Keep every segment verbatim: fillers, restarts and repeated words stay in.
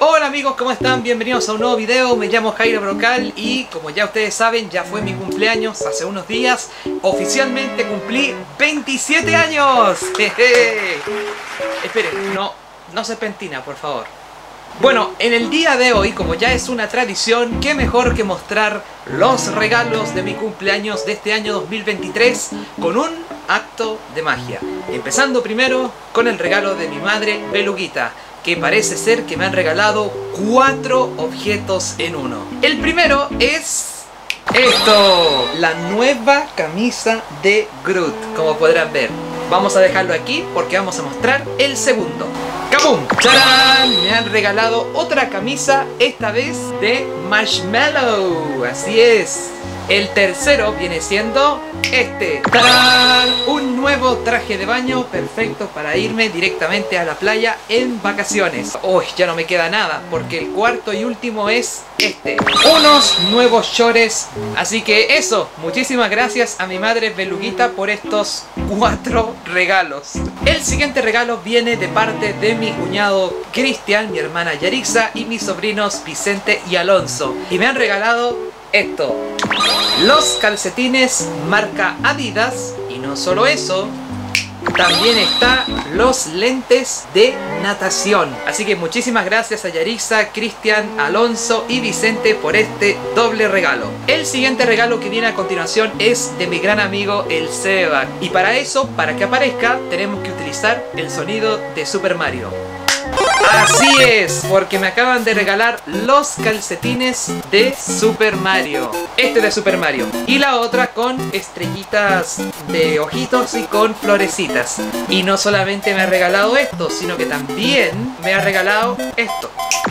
Hola amigos, ¿cómo están? Bienvenidos a un nuevo video. Me llamo Jairo Brocal y como ya ustedes saben, ya fue mi cumpleaños hace unos días. Oficialmente cumplí veintisiete años. Jeje. Esperen, no, no se pentina, por favor. Bueno, en el día de hoy, como ya es una tradición, qué mejor que mostrar los regalos de mi cumpleaños de este año dos mil veintitrés con un acto de magia. Empezando primero con el regalo de mi madre Beluguita, que parece ser que me han regalado cuatro objetos en uno. El primero es esto, la nueva camisa de Groot, como podrán ver. Vamos a dejarlo aquí porque vamos a mostrar el segundo. ¡Kabum! ¡Charán! Me han regalado otra camisa, esta vez de Marshmallow. Así es. El tercero viene siendo este. ¡Tarán! Un nuevo traje de baño perfecto para irme directamente a la playa en vacaciones. Uy, ya no me queda nada porque el cuarto y último es este. Unos nuevos shorts. Así que eso, muchísimas gracias a mi madre Beluguita por estos cuatro regalos. El siguiente regalo viene de parte de mi cuñado Cristian, mi hermana Yarixa y mis sobrinos Vicente y Alonso. Y me han regalado esto, los calcetines marca Adidas. Y no solo eso, también está los lentes de natación. Así que muchísimas gracias a Yarixa, Cristian, Alonso y Vicente por este doble regalo. El siguiente regalo que viene a continuación es de mi gran amigo el Seba. Y para eso, para que aparezca, tenemos que utilizar el sonido de Super Mario. Así es, porque me acaban de regalar los calcetines de Super Mario. Este de Super Mario. Y la otra con estrellitas de ojitos y con florecitas. Y no solamente me ha regalado esto, sino que también me ha regalado esto.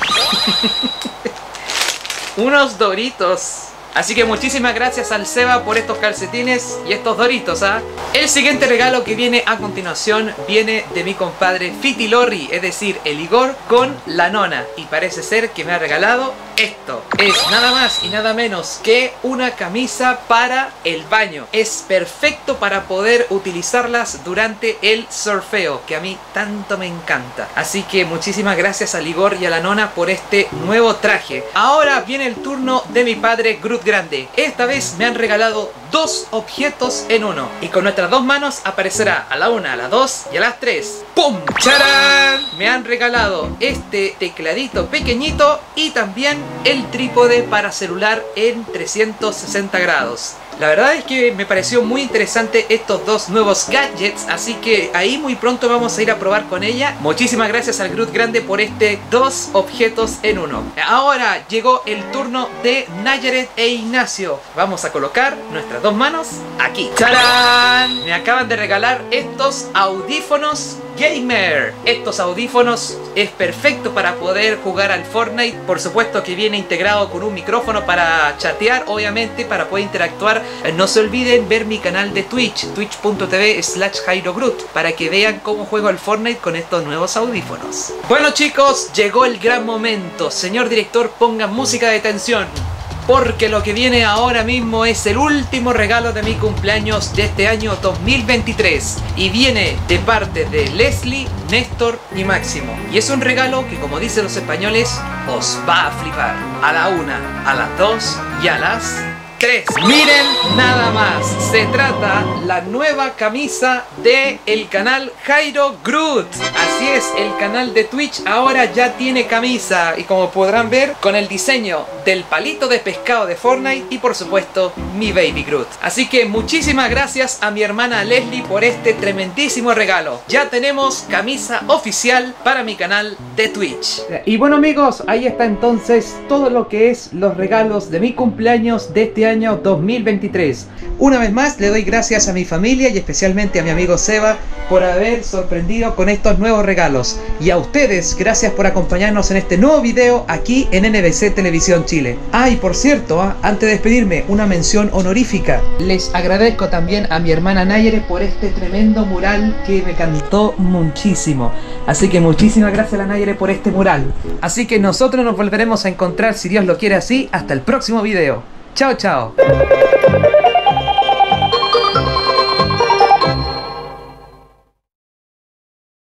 Unos Doritos. Así que muchísimas gracias al Seba por estos calcetines y estos Doritos, ¿ah? El siguiente regalo que viene a continuación viene de mi compadre Fitilorri, es decir, el Igor con la nona. Y parece ser que me ha regalado esto. Es nada más y nada menos que una camisa para el baño. Es perfecto para poder utilizarlas durante el surfeo, que a mí tanto me encanta. Así que muchísimas gracias al Igor y a la nona por este nuevo traje. Ahora viene el turno de mi padre Groot Grande. Esta vez me han regalado dos objetos en uno. Y con nuestras dos manos aparecerá a la una, a las dos y a las tres. ¡Pum! ¡Charán! Me han regalado este tecladito pequeñito y también el trípode para celular en trescientos sesenta grados. La verdad es que me pareció muy interesante estos dos nuevos gadgets, así que ahí muy pronto vamos a ir a probar con ella. Muchísimas gracias al Groot Grande por este dos objetos en uno. Ahora llegó el turno de Nayaret e Ignacio. Vamos a colocar nuestras dos manos aquí. ¡Tarán! Me acaban de regalar estos audífonos gamer. Estos audífonos es perfecto para poder jugar al Fortnite. Por supuesto que viene integrado con un micrófono para chatear, obviamente para poder interactuar. No se olviden ver mi canal de Twitch, twitch punto tv slash Jairo Groot, para que vean cómo juego al Fortnite con estos nuevos audífonos. Bueno chicos, llegó el gran momento. Señor director, ponga música de tensión, porque lo que viene ahora mismo es el último regalo de mi cumpleaños de este año dos mil veintitrés. Y viene de parte de Leslie, Néstor y Máximo. Y es un regalo que, como dicen los españoles, os va a flipar. A la una, a las dos y a las tres. Miren nada más, se trata la nueva camisa de el canal Jairo Groot. Así es, el canal de Twitch ahora ya tiene camisa y como podrán ver con el diseño del palito de pescado de Fortnite y por supuesto mi Baby Groot. Así que muchísimas gracias a mi hermana Leslie por este tremendísimo regalo. Ya tenemos camisa oficial para mi canal de Twitch. Y bueno amigos, ahí está entonces todo lo que es los regalos de mi cumpleaños de este año dos mil veintitrés. Una vez más le doy gracias a mi familia y especialmente a mi amigo Seba por haber sorprendido con estos nuevos regalos. Y a ustedes, gracias por acompañarnos en este nuevo video aquí en N B C Televisión Chile. Ah, y por cierto, ah, antes de despedirme, una mención honorífica. Les agradezco también a mi hermana Nayere por este tremendo mural que me encantó muchísimo. Así que muchísimas gracias a la Nayere por este mural. Así que nosotros nos volveremos a encontrar, si Dios lo quiere así, hasta el próximo video. Chao, chao.